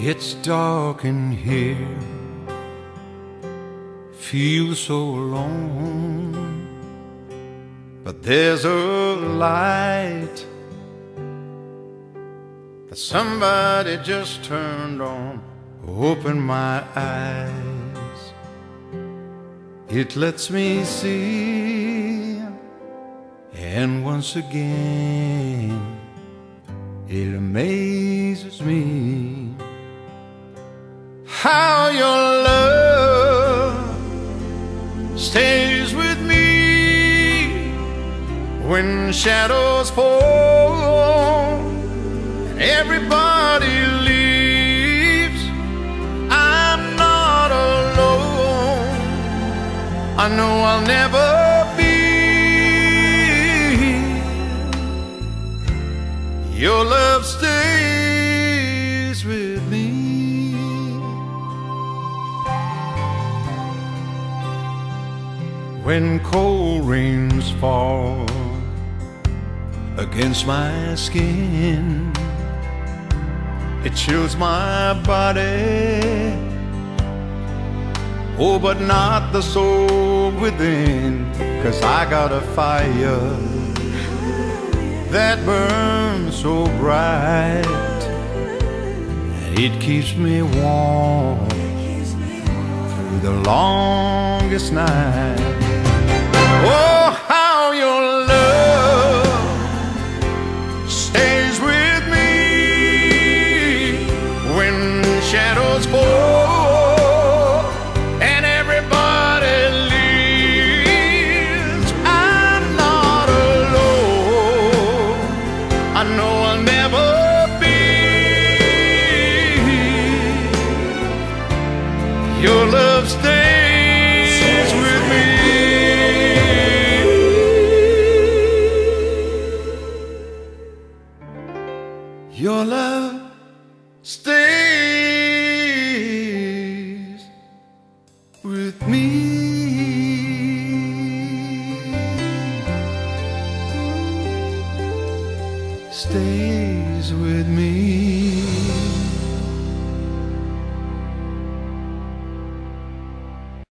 It's dark in here, feel so alone, but there's a light that somebody just turned on. Open my eyes, it lets me see, and once again it amazes me how your love stays with me when shadows fall and everybody leaves. I'm not alone, I know I'll never be. Your love stays with me. When cold rains fall against my skin, it chills my body, oh, but not the soul within. 'Cause I got a fire that burns so bright, it keeps me warm through the longest night. Oh, how your love stays with me when shadows fall and everybody leaves. I'm not alone, I know I'll never be. Your love stays with me. Your love stays with me. Stays with me.